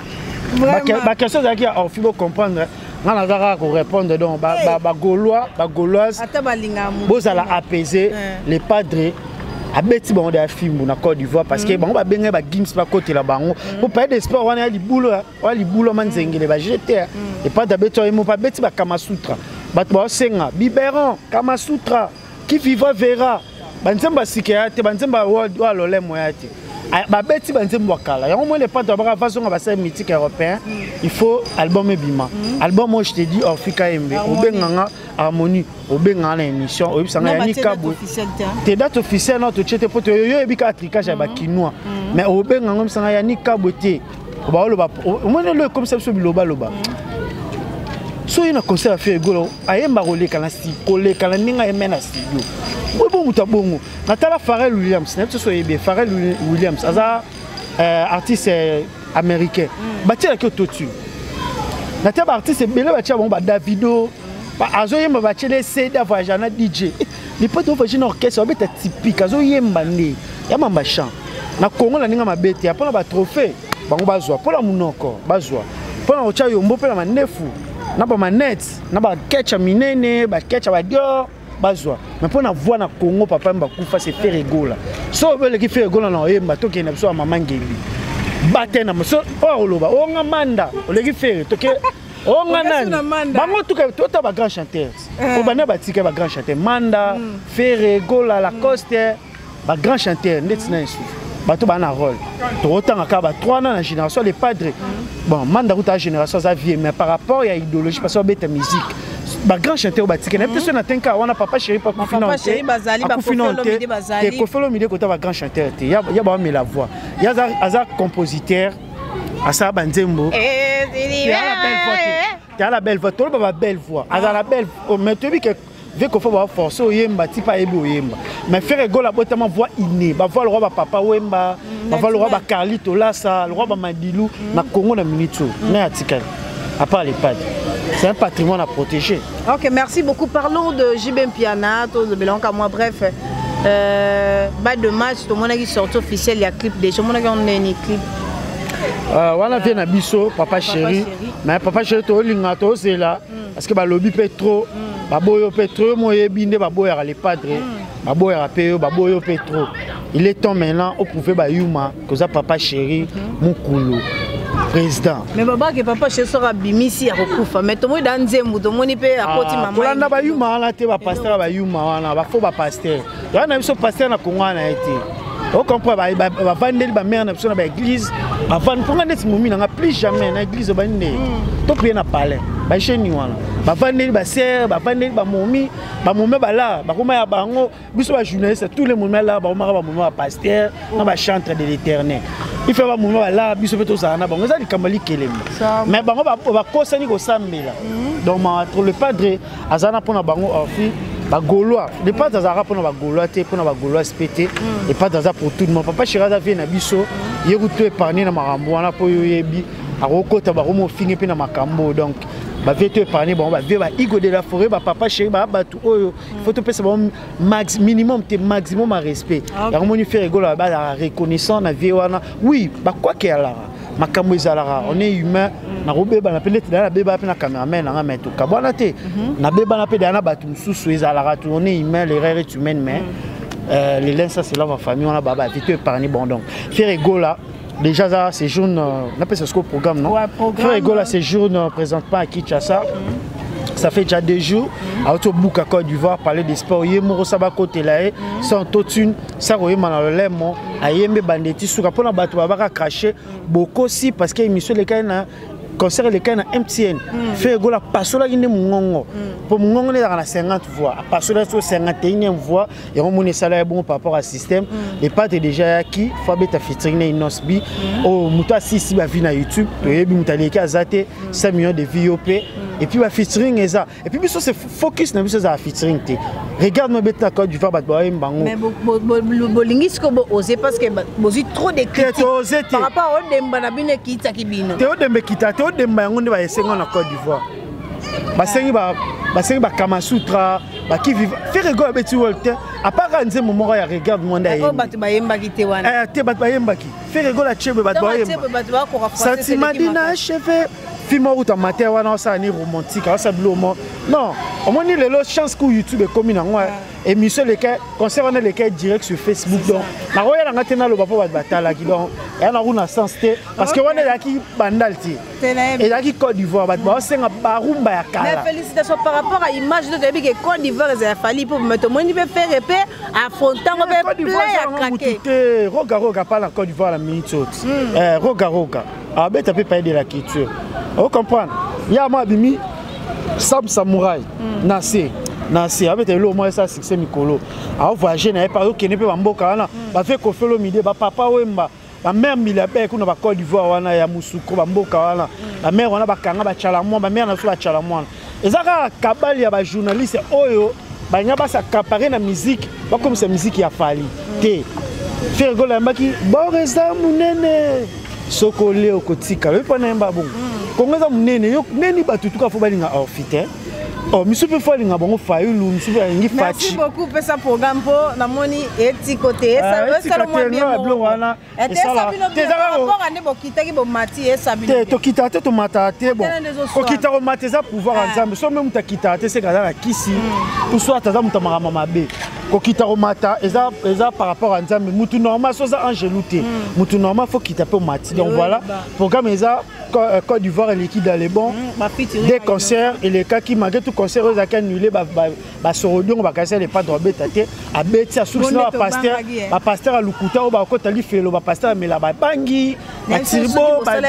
Speaker 2: ba question ça qui a faut comprendre on a dara ko répondre donc ba Gaulois ba Gauloise bozala apaiser les padres abeti bango da film na Côte d'Ivoire parce que bango ba benga ba Gims ba côté la bango pour pas de sport wana li bulo manzengele ba jeter et pas d'abeti mo pas beti ba Kamasutra ba to senga biberon Kamasutra qui vivra verra banzemba sikeyate banzemba wa lolemo yate ba beti banzemba kala yango mo les pas de ba façon ba sa mythique européen il faut album bima album moi je te dis Africa Embe obenganga harmonie obenganga na émission obisanga yani kabwe te date officielle notre chete poto yo ebika atrikage ya ba kinois mais obenganga obisanga yani kabwe te ba loba moi le comme ça so biloba loba so ina concert à faire golo ayemba koleka na si koleka na ninga emena studio bon muta bongo natala Pharrell Williams n'est so ebe Pharrell Williams aza artiste américain batia ki autotune natala artiste belé batia bon ba Davido ba azoyemba batia les CD voyager na DJ ni pas to voyager na orchestre obeta typique azoyemba ne ya mamba chant na Congo na ninga mabete ya pona ba trophée bango bazwa pona munoko bazwa pona ocha yombo pona manefu na ba manette na ba ketcha minene ba ketcha ba Dior bazwa mais pour na voix na Congo papa mba kufa c'est faire rigola so vele ki faire rigola na oyemba to ke na biso mama ngeli batena so o loba o nga manda o leki faire to ke o nga nani bango to ke to ba grand chanteur o bana batika ba grand chanteur manda faire rigola la coste ba grand chanteur netina isu bato bana rôle to otanga ka ba 3 ans na génération les padres bon manda kuta génération za vie mais par rapport à idéologie parce que bête musique ba grand chanteur batika na peut-être na tenka wana papa chéri pas confinement
Speaker 1: papa chéri bazali ba Kofelo bazali
Speaker 2: et Kofelo mide kota ba grand chanteur te ya ba mais la voix ya za compositeur asa banzembo tu as la belle voix tu as la belle voix asa la belle mais tu dis que vu qu'on faut forcer oyemba ti pa ebi oyemba mais faire rigolo la botement voix inné ba voix le roi ba papa wemba ba voix le roi ba Carlito Lassa le roi ba Madilu na Congo na minito na atikali à part les pads. C'est un patrimoine à protéger.
Speaker 1: Ok, merci beaucoup. Parlons de JB Mpiana, de Belanka, moi, bref. Bas de match, tout le monde qui sort officiel, il y a clip déjà. Tout le monde qui a un clip.
Speaker 2: On a vu un biseau, papa chéri. Mais papa chéri, tu es là. Parce que le lobby peut trop. Baboyo peut trop. Moi, je binde, baboyo les padres. Baboyo paye, baboyo peut trop. Il est temps maintenant, on pouvait ba yuma, que ça papa chéri, mon coulo. président.
Speaker 1: Mais papa chez sera bimisi à Rokufa. Mais tout le monde dans Zemou, tout le monde peut à côté maman.
Speaker 2: Pour l'anda ba yuma na te ba pasteur ba yuma na ba fo ba pasteur. Ya na biso pasteur na Congo na été. On comprend ba vandeli ba mère na biso na ba église. Ba vendre pour ngane timomi na plus jamais na église ba ndé. To bien na palais. Ba cheni wana. Ba vandeli ba sœur, ba vandeli ba momi ba là, ba koma ya bango biso ba journaliste tous les moments là ba koma ba moment ba pasteur na ba chantre de l'Éternel. Il fait un moment là, il fait tout ça. Bon, ça dit Kamali Kelem. Mais bon, on va conseiller au Sambela. Donc, le padre, Azana pour na bango orfi, ba Gaulois. Le padre Azara pour na Gaulois, pour na Gaulois spété. Le padre Azara pour tout le monde. Papa Chiraza vient na biso, il route épargné na marambo, on a pour yebi. A Rokota ba romo fini pe na makambo. Donc, ba veto épargné, bon, ba va igo de la forêt, ba papa chéri ba batu oyo. Il faut te payer bon minimum, maximum à respect. La romoni fait rigolo ba la reconnaissance na vie wana. Oui, ba quoi que ala. Makambo ezalara, on est humain. Na robeba na peut-être na beba pe na cameraman na meto. Kabwana te. Na beba na pe na batu mususu ezalara, on est humain, l'erreur est humaine mais les liens ça c'est là ma famille, on a baba veto épargné bon donc. Fait rigolo. Déjà, ça séjourne, on appelle ça ce programme, non? Ouais, programme. Frère Ego, là, séjourne présentement à Kinshasa. Ça fait déjà 2 jours. À Autobouk à Côte d'Ivoire, parler des sports. Il y a Moro Sabako Telae, sans toute une, ça roye manal lemon, à Yembe Bandeti, sur rapport à Batou Babaka craché, beaucoup aussi parce qu'il y a une mission de concert les cas na MTN fait go la pasola ine mungongo pour mungongo na 50 voix pasola sur 51e voix et on monnaie salaire bon par rapport à système les pattes déjà qui faut beta featuring na inosbi au muta 6 ba vi na YouTube to yebi mutaleki azate 5 millions de vues et puis ba featuring eza et puis biso c'est focus na biso za featuring te regarde moi beta Côte d'Ivoire ba boy mbango mais
Speaker 1: bolingi sko bo oser parce que bozi trop de critiques par rapport au demba na bine kita kibino
Speaker 2: te o dembe kita te o demba yango nde ba esenga na Côte d'Ivoire basengi ba Kamasutra ba qui vivent faire rigolo beti Walter à part nze moment ya regarde moi nda
Speaker 1: yemba batu bayemba ki te wana
Speaker 2: te batu bayemba ki faire rigolo la chebe batu bayemba sentiment dina cheve film ou matin wana ça ni romantique ça blomo non au moins les chance que YouTube est comme nango émission les cas concert on les cas direct sur Facebook donc na roya na ngate na lo papa batala ki donc ya na una sens te parce que on est qui bandal ti et là qui Côte d'Ivoire ba senga barumba ya kala
Speaker 1: félicitations par rapport à image de début que Côte d'Ivoire ça fallait pour mettre moi ni peut faire épée affrontant on peut play à craquer
Speaker 2: roga pas la Côte d'Ivoire la minute roga ah ben tu peux parler de la culture vous comprenez il y a moi bimi Sam Samouraï Nassé avec le moins ça succès Mikolo a voyager na pas qui ne peut mboka wana ba fait ko felo midi ba papa wemba ba mère milliardaire kuna ba Côte d'Ivoire wana ya musuko ba mboka wana la mère wana ba kanga ba chalamwa ba mère na so ba chalamwa ezaka kabali ya ba journaliste oyo ba nya ba sa comparer na musique ba comme ça musique ya fali te faire gola mbaki boreza munene sokole okotika le pona mba bon kongeza munene yo neni batutuka fo balinga outfit oh monsieur peut faire linga bongo fayulu monsieur ngi fachi
Speaker 1: merci beaucoup pour ce programme pour na moni eti côté ça le moins bien
Speaker 2: wana
Speaker 1: et ça rapport à ne bokita ki bo mati et ça
Speaker 2: te to kita te to mata te bon ko kita ko mateza pouvoir ensemble so même ta kita te c'est kaza na kisi ou soit taza mutamara mabe ko kita ko mata eza par rapport à ensemble mutu normal so za angelouté mutu normal faut kita pe mati donc voilà programme eza Côte d'Ivoire et l'équipe dans les bons des concerts et les cas qui malgré tout concert aux accueils annulés ba sorodio on va casser les pas de bêtaté à bêti à source na pasteur à Lukuta ou ba ko tali felo ba pasteur mais la ba bangi ba tirbo ba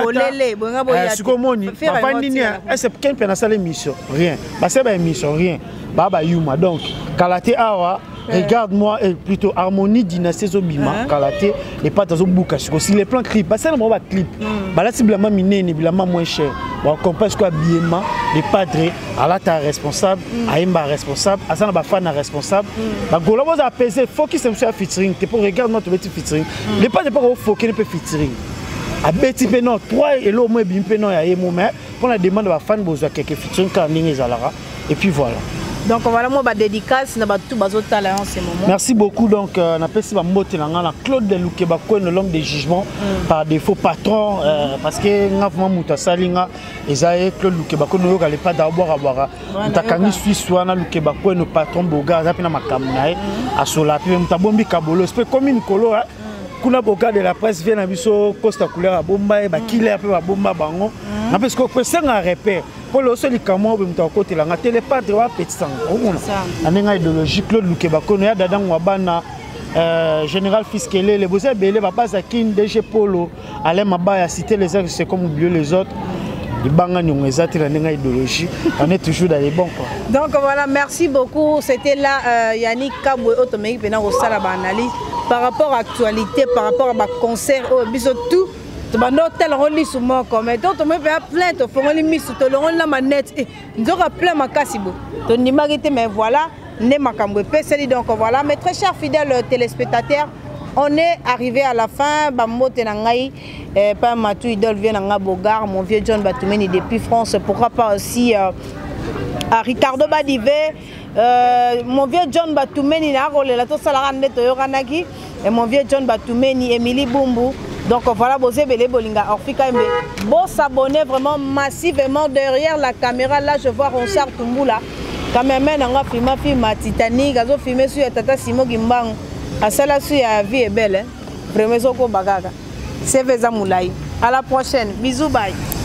Speaker 2: chikata sukomoni ba vandini est-ce qu'un peut na salle émission rien ba c'est ba émission rien ba yuma donc kalaté awa regarde-moi plutôt harmonie dynastie Zobima kalaté les pas dans bouka si les plans clip c'est le clip bah là simplement minene bilement moins cher bon comprends quoi biema les padres à la ta responsable aimba responsable asana ba fan responsable ba gola vous apaiser focus sur featuring te pour regarde notre petit featuring les pas de pas focus peut featuring a beti pe non 3 et l'au moins bim pe non ya yemo mais pour la demande ba fan besoin quelques featuring quand ligne zalara et puis voilà.
Speaker 1: Donc voilà moi ba dédicace na ba tout bazo talent en ce moment.
Speaker 2: Merci beaucoup donc na pesi ba mbote na ngana Claude de Lukeba ko no l'homme de jugement par défaut patron parce que ngavuma muta salinga ezaye Claude Lukeba ko no yoka le pas d'abord abara mtakani Suisse wana Lukeba ko no patron boga za pina makamna asola pe mutabombi kabolo c'est comme une colo kuna boka de la presse vient na biso Costa couleur à bomba et ba killer pe ba bomba bango na parce que person a repère pour le seul kamo be mta côté la télépathe wa petit sang aninga idéologie Claude Lukeba kono ya dadan wa bana général Fiskele les bosé belé ba pas akin DG Polo Alain Mabaya citer les uns c'est comme oublier les autres. On est toujours dans les bons quoi.
Speaker 1: Donc voilà, merci beaucoup. C'était là Yannick Kabwe Otomei Pena Rosala analyse par rapport à l'actualité, par rapport à ma concert au biso tout. Tu vas noter le rôle sur moi comme donc tu me fais plainte, faut me limite sur le rôle la manette. Nous aura plein ma cassibo. Ton nimagité mais voilà, né ma Kabwe PC donc voilà, mes très chers fidèles téléspectateurs. On est arrivé à la fin. Bamote Nangaï, pas Matou Idol vient à Bogar, mon vieux John Batoumeni depuis France. Pourquoi pas aussi à Ricardo Badivé, mon vieux John Batoumeni, et mon vieux John Batoumeni, Emily Bumbu. Donc voilà, Bosé Belé Bolinga, Orfika Mbe. Bon s'abonner vraiment massivement derrière la caméra. Là, je vois Ronsard Tumboula. Quand même, on a filmé Titanic, on a filmé sur Tata Simo Gimbang. À cela, la vie est belle. Vraiment, c'est Veza Moulay. À la prochaine. Bisous, bye.